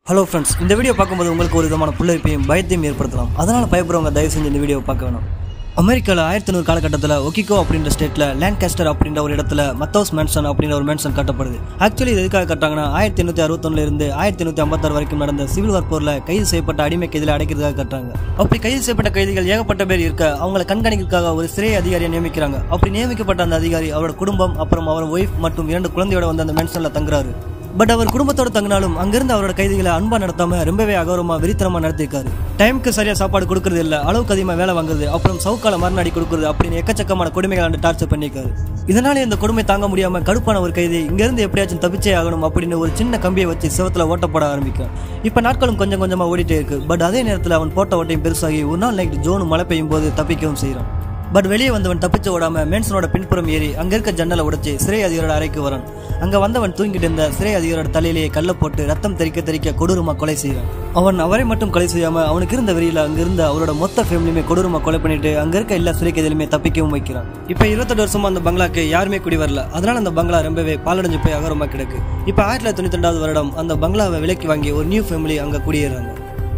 Hello friends, இந்த video பார்க்கும்போது உங்களுக்கு ஒரு விதமான புல்லரிப்பையும் பயத்தையும் ஏற்படுத்தலாம். அதனால் பயப்படுறவங்க தயவு செஞ்சு இந்த வீடியோ பார்க்க வேணும். அமெரிக்காவில் 1800 காலகட்டத்தில் ஒகிகோ அப்படின்ற ஸ்டேட்டில் லான்காஸ்டர் அப்படின்ற ஒரு இடத்துல மத்தோஸ் மேன்சன் அப்படின்ற ஒரு மேன்சன் கட்டப்படுது. ஆக்சுவலி இது எதுக்காக கட்டாங்கன்னா 1861 இருந்து 1856 வரைக்கும் நடந்த சிவில் வார் போரில் கைது செய்யப்பட்ட அடிமை கைதிகளை அடைக்கிறதுக்காக கட்டுறாங்க. அப்படி கைது செய்யப்பட்ட கைதிகள் ஏகப்பட்ட பேர் இருக்க அவங்களை கண்காணிக்கிறதுக்காக ஒரு சிறை அதிகாரியை நியமிக்கிறாங்க. அப்படி நியமிக்கப்பட்ட அந்த அதிகாரி அவரோட குடும்பம் அப்புறம் அவர் ஒய்ஃப் மற்றும் 2 குழந்தையோட வந்து அந்த மேன்சன்ல தங்குறாரு. பட் அவர் குடும்பத்தோட தங்கினாலும் அங்கிருந்து அவரோட கைதிகளை அன்பா நடத்தாம ரொம்பவே அகௌரவமா வெறித்தனமா நடத்திருக்காரு. டைமுக்கு சரியா சாப்பாடு கொடுக்கறது இல்ல, அளவுக்கு அதிகமா வேலை வாங்குறது, அப்புறம் சவுக்கால மறுநாடி கொடுக்கறது அப்படின்னு எக்கச்சக்கமான கொடுமைகளை டார்ச்சர் பண்ணிருக்காரு. இதனால இந்த கொடுமை தாங்க முடியாம கடுப்பான ஒரு கைதி இங்க இருந்து எப்படியாச்சும் தப்பிச்சே ஆகணும் அப்படின்னு ஒரு சின்ன கம்பியை வச்சு சிவத்துல ஓட்ட போட ஆரம்பிக்கும். இப்ப நாட்களும் கொஞ்சம் கொஞ்சமா ஓடிட்டே இருக்கு. பட் அதே நேரத்தில் அவன் போட்ட ஓட்டையும் பெருசாகி ஒரு நாள் நைட் ஜோனு மழை பெய்யும் போது தப்பிக்கவும் செய்யறான். பட் வெளியே வந்தவன் தப்பிச்சு ஓடாம மேன்சனோட பின்புறம் ஏறி அங்க இருக்க ஜன்னலை உடைச்சு சிறை அதிகாரோட அறைக்கு வரான். அங்க வந்தவன் தூங்கிட்டு இருந்த சிறை அதிகாரோட தலையிலேயே கல்ல போட்டு ரத்தம் தெறிக்க கொடூரமா கொலை செய்யறான். அவன் அவரை மட்டும் கொலை செய்யாம அவனுக்கு இருந்த வெறியில அங்க இருந்த அவரோட மொத்த ஃபேமிலியுமே கொடூரமா கொலை பண்ணிட்டு அங்க இருக்க எல்லா சிறை கைதிலுமே தப்பிக்கவும் வைக்கிறான். இப்ப 28 வருஷமா அந்த பங்களாக்கு யாருமே குடி வரல. அதனால அந்த பங்களா ரொம்பவே பாலடைஞ்சு போய் அகரமா கிடக்கு. இப்ப 1992 வருடம் அந்த பங்களாவை விலைக்கு வாங்கி ஒரு நியூ ஃபேமிலி அங்க குடியேறாங்க.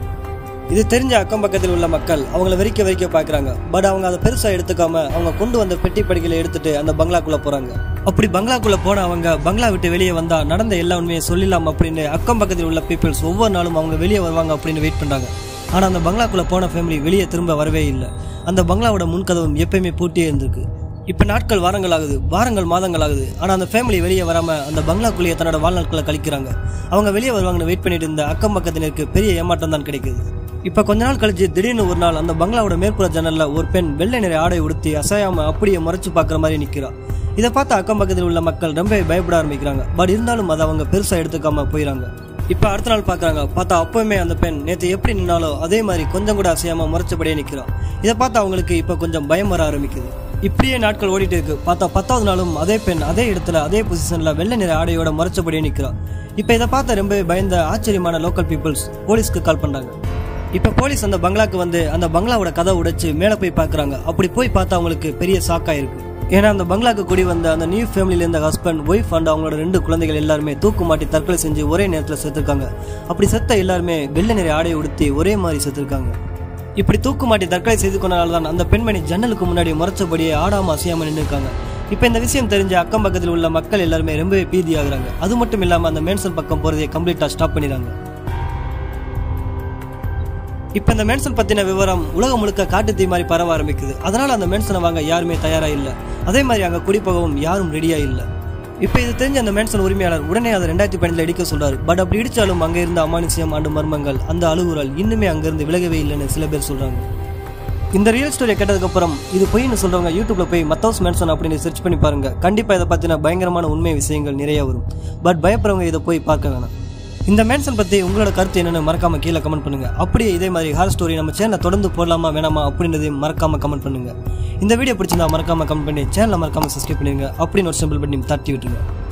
இது தெரிஞ்ச அக்கம் பக்கத்தில் உள்ள மக்கள் அவங்கள வெறிக்க பாக்குறாங்க. பட் அவங்க அதை பெருசா எடுத்துக்காம அவங்க கொண்டு வந்த பெட்டி படிகளை எடுத்துட்டு அந்த பங்களாக்குள்ள போறாங்க. அப்படி பங்களாக்குள்ள போன அவங்க பங்களா விட்டு வெளியே வந்தா நடந்த எல்லா உண்மையை சொல்லலாம் அப்படின்னு அக்கம் பக்கத்தில் உள்ள பீப்புள்ஸ் ஒவ்வொரு நாளும் அவங்க வெளியே வருவாங்க அப்படின்னு வெயிட் பண்றாங்க. ஆனா அந்த பங்களாக்குள்ள போன ஃபேமிலி வெளியே திரும்ப வரவே இல்லை. அந்த பங்களாவோட முன்கதவும் எப்பயுமே பூட்டியே இருந்திருக்கு. இப்ப நாட்கள் வாரங்கள் மாதங்கள் ஆகுது. ஆனா அந்த ஃபேமிலி வெளியே வராம அந்த பங்களாக்குள்ளேயே தன்னோட வாழ்நாட்களை கழிக்கிறாங்க. அவங்க வெளியே வருவாங்கன்னு வெயிட் பண்ணிட்டு இருந்த அக்கம் பக்கத்தினருக்கு பெரிய ஏமாற்றம் தான் கிடைக்குது. இப்ப கொஞ்ச நாள் கழிச்சு திடீர்னு ஒரு நாள் அந்த பங்களாவோட மேற்புற ஜன்னல்ல ஒரு பெண் வெள்ளை நிற ஆடை உடுத்தி அசையாம அப்படியே முறைச்சு பாக்குற மாதிரி நிக்கிறா. இதை பார்த்து அக்கம் பக்கத்தில் உள்ள மக்கள் ரொம்ப பயப்பட ஆரம்பிக்கிறாங்க. பட் இருந்தாலும் அதை அவங்க பெருசா எடுத்துக்காம போயிடறாங்க. இப்ப அடுத்த நாள் பாக்குறாங்க. பார்த்தா அப்பவுமே அந்த பெண் நேற்று எப்படி நின்னாலோ அதே மாதிரி கொஞ்சம் கூட அசையாம முறைச்சபடியே நிக்கிறா. இதை பார்த்து அவங்களுக்கு இப்ப கொஞ்சம் பயம் வர ஆரம்பிக்குது. இப்படியே நாட்கள் ஓடிட்டு இருக்கு. பார்த்தா 10வது நாளும் அதே பெண் அதே இடத்துல அதே பொசிஷன்ல வெள்ளை நிற ஆடையோட முறைச்சபடியே நிக்கிறா. இப்ப இதை பார்த்த ரொம்ப பயந்த ஆச்சரியமான லோக்கல் பீப்புள்ஸ் போலீஸ்க்கு கால் பண்றாங்க. இப்ப போலீஸ் அந்த பங்களாக்கு வந்து அந்த பங்களாவோட கதை உடைச்சு மேல போய் பாக்குறாங்க. அப்படி போய் பார்த்தா அவங்களுக்கு பெரிய ஷாக்கா இருக்கு. ஏன்னா அந்த பங்களாக்கு கூடி வந்த அந்த நியூ ஃபேமிலியில இருந்த ஹஸ்பண்ட் ஒய்ஃப் அண்ட் அவங்களோட 2 குழந்தைகள் எல்லாருமே தூக்கு மாட்டி தற்கொலை செஞ்சு ஒரே நேரத்தில் செத்துருக்காங்க. அப்படி செத்த எல்லாருமே வெள்ளை நிற ஆடையை உடுத்தி ஒரே மாதிரி செத்துருக்காங்க. இப்படி தூக்கு மாட்டி தற்கொலை செய்து கொண்டனால்தான் அந்த பெண்மணி ஜன்னலுக்கு முன்னாடி முறைச்சபடியே ஆடாம அசையாம நின்று இருக்காங்க. இப்ப இந்த விஷயம் தெரிஞ்ச அக்கம் பக்கத்தில் உள்ள மக்கள் எல்லாருமே ரொம்பவே பீதி ஆகுறாங்க. அது மட்டும் இல்லாம அந்த மேன்சன் பக்கம் போறதை கம்ப்ளீட்டா ஸ்டாப் பண்ணிடுறாங்க. இப்ப இந்த மேன்சன் பத்தின விவரம் உலகம் முழுக்க காட்டு தீ மாதிரி பரவ ஆரம்பிக்குது. அதனால அந்த மேன்சனை வாங்க யாருமே தயாரா இல்ல. அதே மாதிரி அங்க குடிப்போகவும் யாரும் ரெடியா இல்ல. இப்ப இது தெரிஞ்ச அந்த மேன்சன் உரிமையாளர் உடனே அதை 2012 இடிக்க சொல்றாரு. பட் அப்படி இடிச்சாலும் அங்க இருந்த அமானுஷ்யம் ஆண்டு மர்மங்கள் அந்த அழுகுறல் இன்னுமே அங்க இருந்து விலகவே இல்லைன்னு சில பேர் சொல்றாங்க. இந்த ரியல் ஸ்டோரியை கேட்டதுக்கு அப்புறம் இது பொய்ன்னு சொல்றவங்க யூடியூப்ல போய் மத்தோஸ் மேன்சன் அப்படின்னு சர்ச் பண்ணி பாருங்க. கண்டிப்பா இதை பத்தின பயங்கரமான உண்மை விஷயங்கள் நிறைய வரும். பட் பயப்படுறவங்க இதை போய் பார்க்க வேணாம். இந்த மேன்சன் பத்தி உங்களோட கருத்து என்னன்னு மறக்காம கீழே கமெண்ட் பண்ணுங்க. அப்படியே இதே மாதிரி ஹாரர் ஸ்டோரி நம்ம சேனலை தொடர்ந்து போடலாமா வேணாமா அப்படின்றதையும் மறக்காம கமெண்ட் பண்ணுங்க. இந்த வீடியோ பிடிச்சிருந்தா மறக்காம கமெண்ட் பண்ணி சேனலை மறக்காம சப்ஸ்கிரைப் பண்ணுங்க. அப்படின்னு ஒரு சிம்பிள் பண்ணி தட்டி விட்டுருங்க.